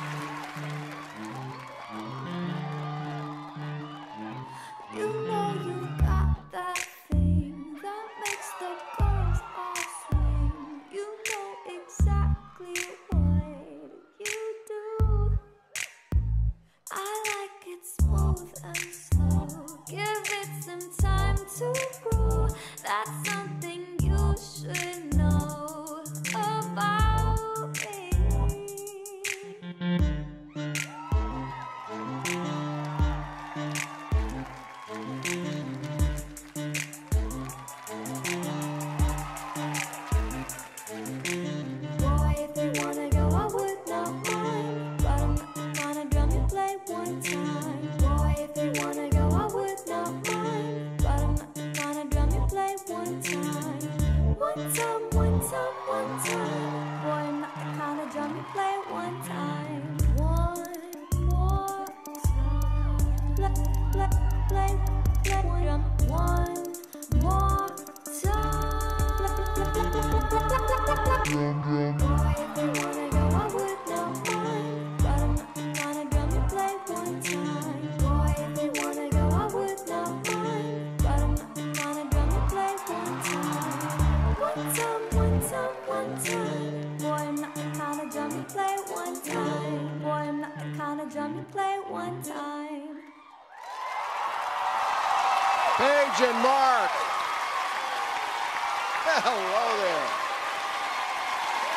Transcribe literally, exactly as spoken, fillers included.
You know you got that thing that makes the girls all swing. You know exactly what you do. I like it smooth and slow. Give it some time to grow. That's something you should know about me. Boy, if you wanna go, I would not mind. But I'm not the kind of drum you play one time. Boy, if you wanna go, I would not mind. But I'm not the kind of drum you play one time. One time, one time, one time. Boy, I'm not the kind of drum you play one time. One more time. Play, play, play, play drum one more time. Boy, if you wanna go, I would not mind. But I'm not the kind of drum you play one time. Boy, if you wanna go, I would not mind. But I'm not the kind of drum you play one time. One time, one time, one time. Boy, I'm not the kind of drum you play one time. Boy, I'm not the kind of drum you play one time. Paige and Mark. Hello there.